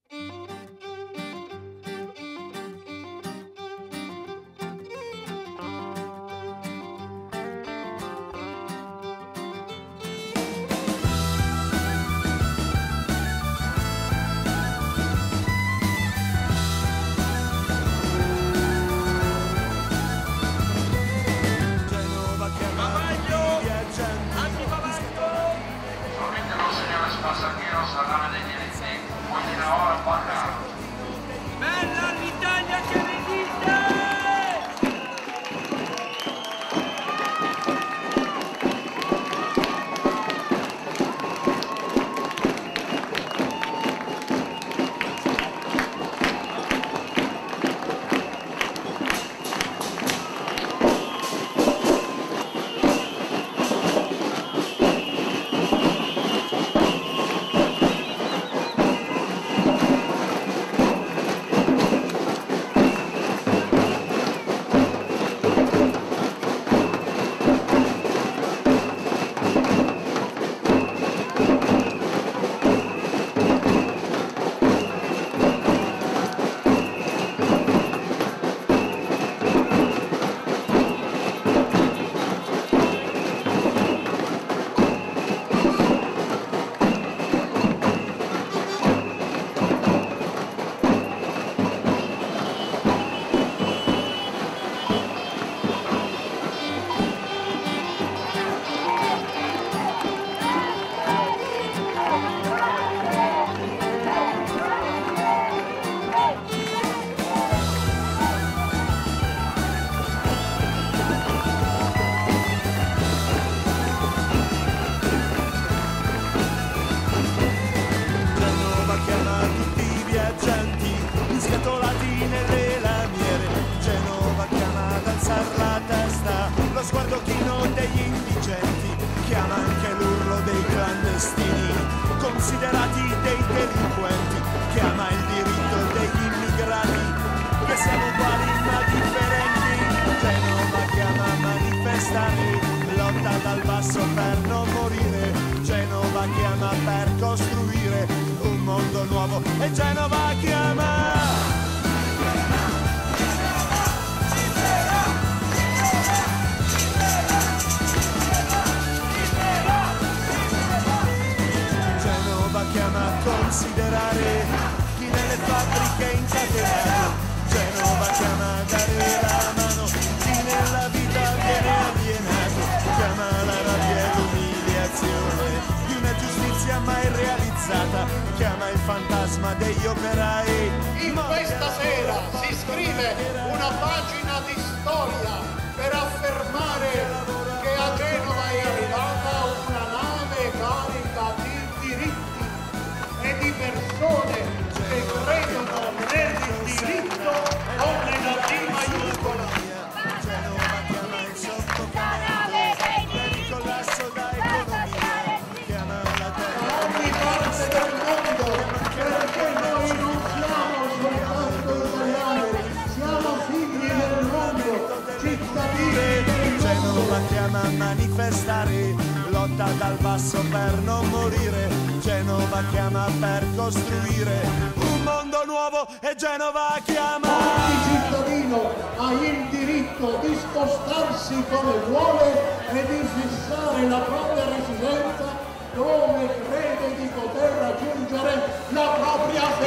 Bella l'Italia che resiste! Sguardo chino degli indigenti, chiama anche l'urlo dei clandestini, considerati dei delinquenti, chiama il diritto degli immigrati, che siamo uguali ma differenti. Genova chiama a manifestare, lotta dal basso per non morire. Genova chiama per costruire un mondo nuovo e Genova chiama. Chiama a considerare chi nelle fabbriche è incatenato. Genova chiama a dare la mano chi nella vita viene alienato. Chiama la rabbia e l'umiliazione di una giustizia mai realizzata. Chiama il fantasma degli operai. In questa sera si scrive una pagina di storia per affermare che a Genova è arrivata una nave carica di diritti e di persone che credono nel diritto o nella D maiuscola. Genova chiama il sottocanale per il collasso da economia. Chiama la terra Da ogni parte del mondo, perché noi non siamo soltanto italiani, siamo figli del mondo, cittadini. Genova chiama a manifestare, lotta dal basso per non morire. Genova chiama per costruire un mondo nuovo e Genova chiama. Ogni cittadino ha il diritto di spostarsi come vuole e di fissare la propria residenza dove crede di poter raggiungere la propria felicidà.